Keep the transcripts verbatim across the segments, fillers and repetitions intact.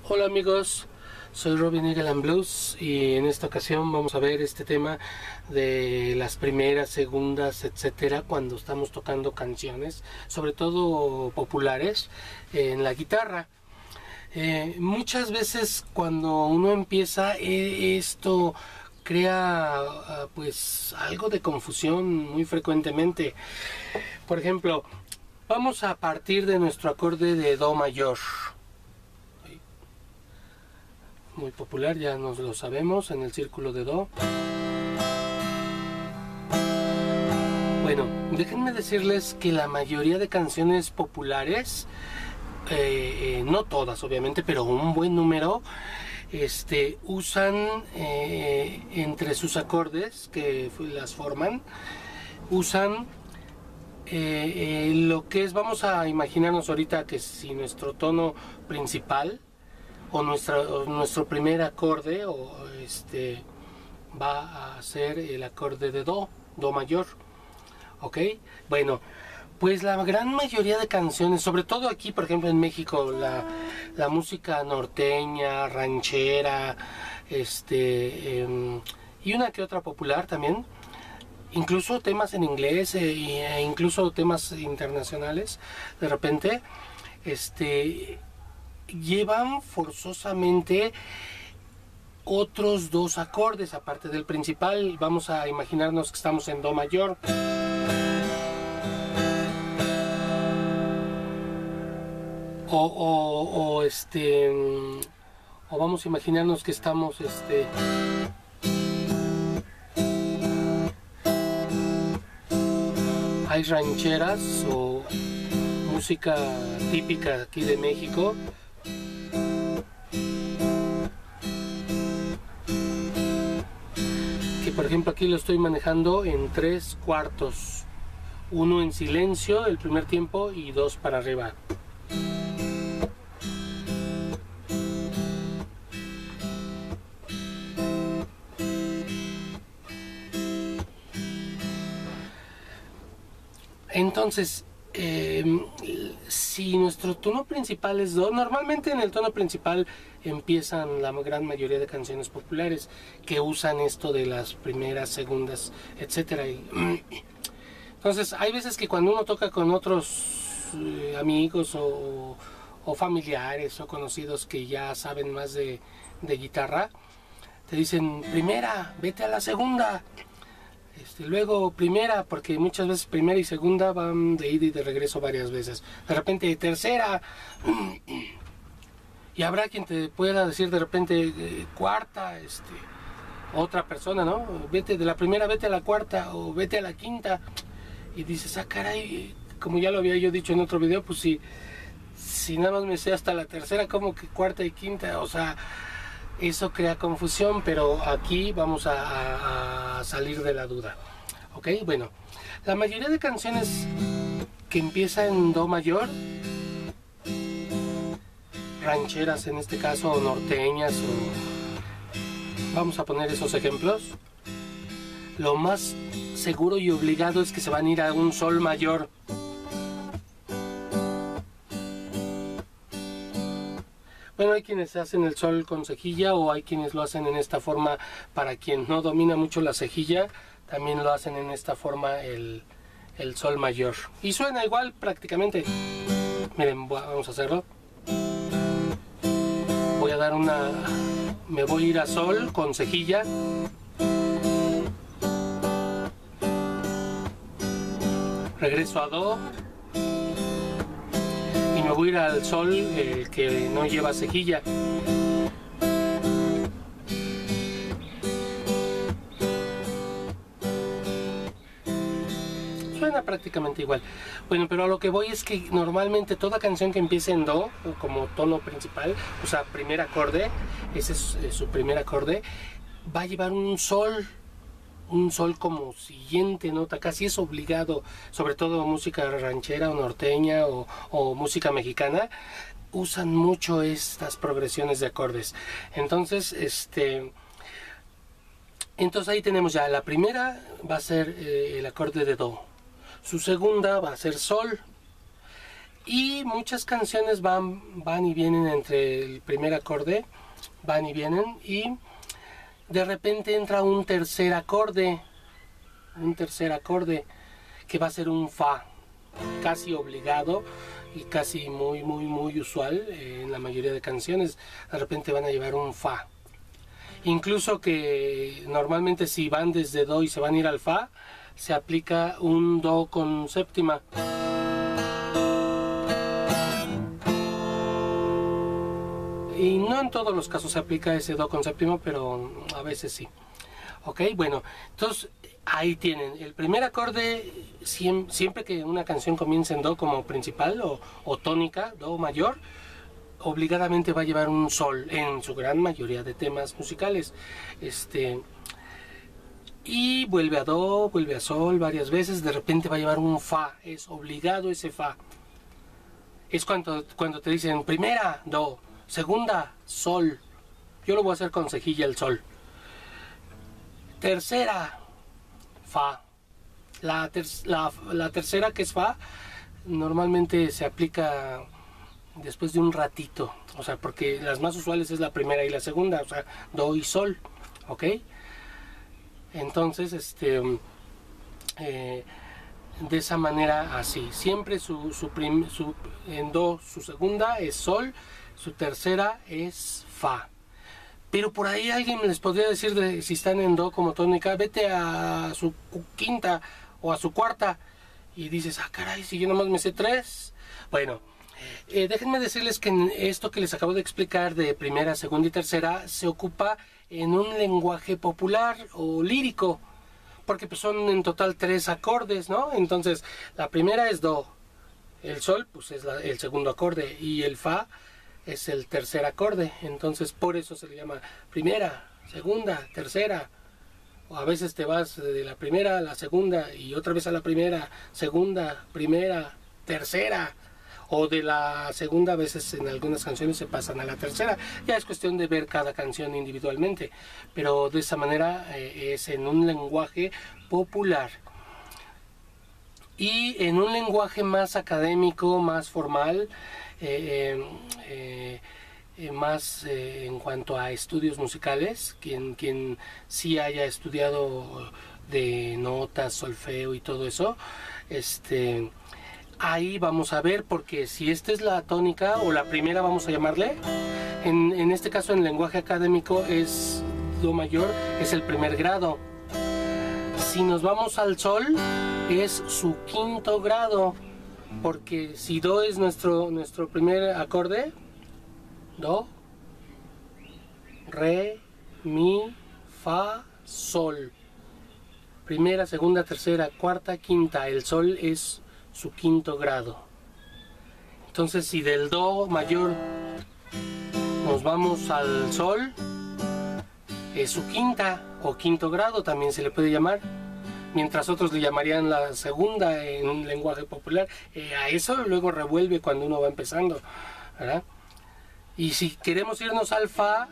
Hola amigos, soy Robin Eagle and Blues y en esta ocasión vamos a ver este tema de las primeras, segundas, etcétera, cuando estamos tocando canciones, sobre todo populares, en la guitarra. Eh, muchas veces cuando uno empieza eh, esto crea uh, pues algo de confusión muy frecuentemente. Por ejemplo, vamos a partir de nuestro acorde de Do mayor. Muy popular, ya nos lo sabemos, en el círculo de Do. Bueno, déjenme decirles que la mayoría de canciones populares, eh, eh, no todas obviamente, pero un buen número, este, usan eh, entre sus acordes que las forman, usan eh, eh, lo que es, vamos a imaginarnos ahorita que si nuestro tono principal o, nuestra, o nuestro primer acorde o este va a ser el acorde de Do, Do mayor, ok. Bueno, pues la gran mayoría de canciones, sobre todo aquí por ejemplo en México, la, la música norteña, ranchera, este eh, y una que otra popular también, incluso temas en inglés eh, e incluso temas internacionales, de repente este llevan forzosamente otros dos acordes aparte del principal. Vamos a imaginarnos que estamos en Do mayor. O, o, o este o vamos a imaginarnos que estamos este hay rancheras o música típica aquí de México. Que por ejemplo aquí lo estoy manejando en tres cuartos. Uno en silencio el primer tiempo y dos para arriba. Entonces, eh, si nuestro tono principal es Do, normalmente en el tono principal empiezan la gran mayoría de canciones populares que usan esto de las primeras, segundas, etcétera. Entonces, hay veces que cuando uno toca con otros eh, amigos o, o familiares o conocidos que ya saben más de, de guitarra, te dicen, primera, vete a la segunda. Este, luego primera, porque muchas veces primera y segunda van de ida y de regreso varias veces. De repente tercera, y habrá quien te pueda decir de repente eh, cuarta, este, otra persona, ¿no? Vete de la primera, vete a la cuarta o vete a la quinta. Y dices, ah caray, como ya lo había yo dicho en otro video, pues si, si nada más me sé hasta la tercera, como que cuarta y quinta, o sea, eso crea confusión, pero aquí vamos a, a, a salir de la duda, ok. Bueno, la mayoría de canciones que empiezan en Do mayor, rancheras en este caso, o norteñas, o vamos a poner esos ejemplos, lo más seguro y obligado es que se van a ir a un Sol mayor. Bueno, hay quienes hacen el Sol con cejilla o hay quienes lo hacen en esta forma. Para quien no domina mucho la cejilla, también lo hacen en esta forma el, el Sol mayor. Y suena igual prácticamente. Miren, vamos a hacerlo. Voy a dar una... Me voy a ir a Sol con cejilla. Regreso a Do. Y me voy a ir al Sol, el que no lleva cejilla. Suena prácticamente igual. Bueno, pero a lo que voy es que normalmente toda canción que empiece en Do, como tono principal, o sea, primer acorde, ese es, es su primer acorde, va a llevar un Sol. Un Sol como siguiente nota, casi es obligado, sobre todo música ranchera o norteña o, o música mexicana, usan mucho estas progresiones de acordes. Entonces, este, entonces ahí tenemos ya, la primera va a ser eh, el acorde de Do, su segunda va a ser Sol, Y muchas canciones van, van y vienen entre el primer acorde, van y vienen, y de repente entra un tercer acorde, un tercer acorde que va a ser un fa, casi obligado y casi muy muy muy usual eh, en la mayoría de canciones. De repente van a llevar un fa, incluso que normalmente si van desde do y se van a ir al fa, se aplica un do con séptima. Y no en todos los casos se aplica ese do con séptima, pero a veces sí. Ok, bueno, entonces ahí tienen el primer acorde. Siempre, siempre que una canción comience en do como principal o, o tónica, do mayor, obligadamente va a llevar un sol en su gran mayoría de temas musicales. Este, y vuelve a do, vuelve a sol varias veces, de repente va a llevar un fa, es obligado ese fa. Es cuando, cuando te dicen primera, do, segunda, sol. Yo lo voy a hacer con cejilla el sol. Tercera, fa. La, ter la, la tercera, que es fa, normalmente se aplica después de un ratito. O sea, porque las más usuales es la primera y la segunda. O sea, do y sol. ¿Ok? Entonces, este... Eh, de esa manera, así. Siempre su, su, prim su en do, su segunda es sol, su tercera es fa. Pero por ahí alguien les podría decir, de, si están en do como tónica, vete a su quinta o a su cuarta. Y dices, ah, caray, si yo nomás me sé tres. Bueno, eh, déjenme decirles que en esto que les acabo de explicar de primera, segunda y tercera se ocupa en un lenguaje popular o lírico. Porque pues son en total tres acordes, ¿no? Entonces, la primera es do, el sol pues es la, el segundo acorde, y el fa es el tercer acorde. Entonces, por eso se le llama primera, segunda, tercera. O a veces te vas de la primera a la segunda y otra vez a la primera, segunda, primera, tercera. O de la segunda, a veces en algunas canciones se pasan a la tercera. Ya es cuestión de ver cada canción individualmente, pero de esa manera eh, es en un lenguaje popular. Y en un lenguaje más académico, más formal, eh, eh, eh, más eh, en cuanto a estudios musicales, quien, quien sí haya estudiado de notas, solfeo y todo eso, este... ahí vamos a ver, porque si esta es la tónica o la primera, vamos a llamarle, en, en este caso en lenguaje académico es do mayor, es el primer grado. Si nos vamos al sol, es su quinto grado, porque si do es nuestro, nuestro primer acorde, do, re, mi, fa, sol. Primera, segunda, tercera, cuarta, quinta, el sol es su quinto grado. Entonces, si del do mayor nos vamos al sol, es su quinta o quinto grado, también se le puede llamar, mientras otros le llamarían la segunda en un lenguaje popular. Eh, a eso luego revuelve cuando uno va empezando, ¿verdad? Y si queremos irnos al fa,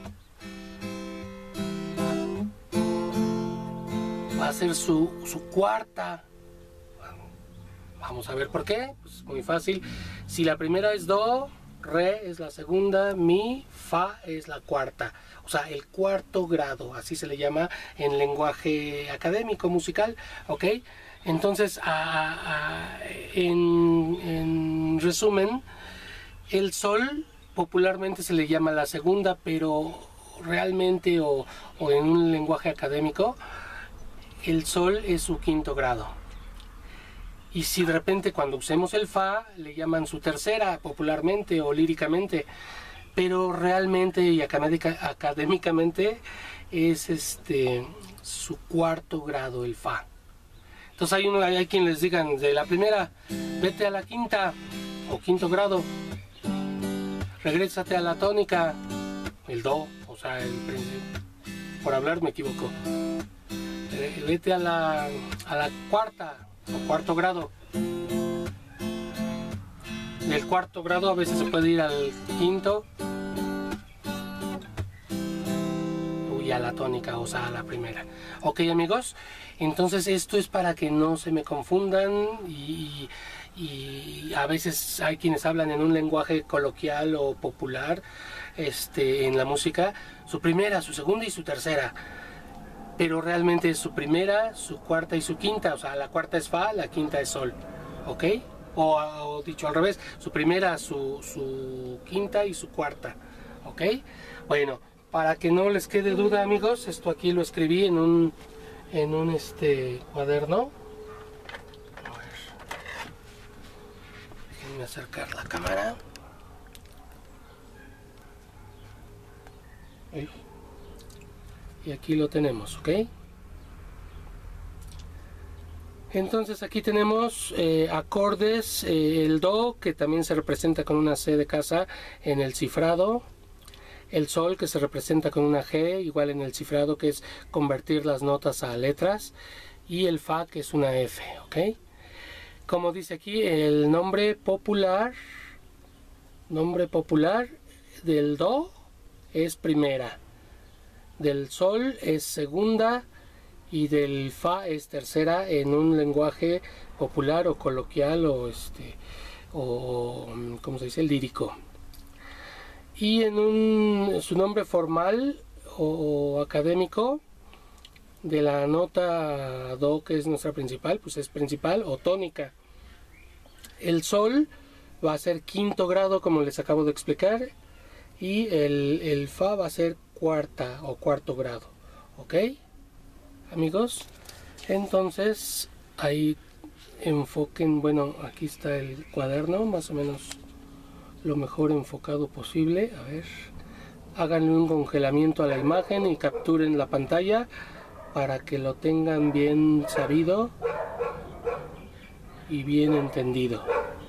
va a ser su, su cuarta. Vamos a ver por qué. Pues muy fácil. Si la primera es do, re es la segunda, mi, fa es la cuarta. O sea, el cuarto grado, así se le llama en lenguaje académico musical, ¿ok? Entonces, a, a, en, en resumen, el sol popularmente se le llama la segunda, pero realmente o, o en un lenguaje académico, el sol es su quinto grado. Y si de repente cuando usemos el fa le llaman su tercera popularmente o líricamente, pero realmente y académica, académicamente es este su cuarto grado el fa. Entonces hay, uno, hay quien les digan de la primera, vete a la quinta o quinto grado, regrésate a la tónica, el do, o sea, el, por hablar me equivoco, vete a la, a la cuarta o cuarto grado. Del cuarto grado a veces se puede ir al quinto y a la tónica, o sea, a la primera. Ok, amigos, entonces esto es para que no se me confundan y, y a veces hay quienes hablan en un lenguaje coloquial o popular este, en la música, su primera, su segunda y su tercera, pero realmente es su primera, su cuarta y su quinta, o sea, la cuarta es fa, la quinta es sol, ¿ok? O, o dicho al revés, su primera, su, su quinta y su cuarta, ¿ok? Bueno, para que no les quede duda, amigos, esto aquí lo escribí en un, en un este, cuaderno. A ver, déjenme acercar la cámara. Y aquí lo tenemos, ¿ok? Entonces aquí tenemos eh, acordes, eh, el do, que también se representa con una C de casa en el cifrado, el sol, que se representa con una G, igual en el cifrado, que es convertir las notas a letras, y el fa, que es una F, ¿ok? Como dice aquí, el nombre popular, nombre popular del do es primera, del sol es segunda, y del fa es tercera en un lenguaje popular o coloquial o este o como se dice, lírico. Y en un su nombre formal o, o académico de la nota do, que es nuestra principal, pues es principal o tónica. El sol va a ser quinto grado, como les acabo de explicar, y el, el fa va a ser cuarta o cuarto grado, ¿ok? Amigos, entonces ahí enfoquen, bueno, aquí está el cuaderno, más o menos lo mejor enfocado posible. A ver, háganle un congelamiento a la imagen y capturen la pantalla para que lo tengan bien sabido y bien entendido.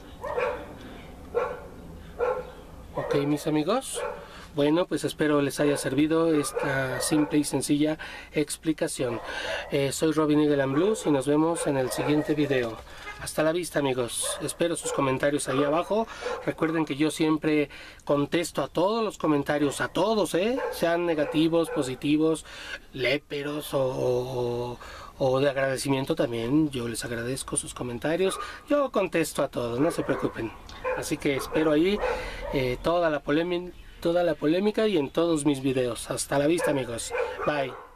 Ok, mis amigos. Bueno, pues espero les haya servido esta simple y sencilla explicación. Eh, soy Robin Eagle and Blues y nos vemos en el siguiente video. Hasta la vista, amigos. Espero sus comentarios ahí abajo. Recuerden que yo siempre contesto a todos los comentarios, a todos, ¿eh? Sean negativos, positivos, léperos o, o, o de agradecimiento también. Yo les agradezco sus comentarios. Yo contesto a todos, no se preocupen. Así que espero ahí eh, toda la polémica toda la polémica y en todos mis videos. Hasta la vista, amigos. Bye.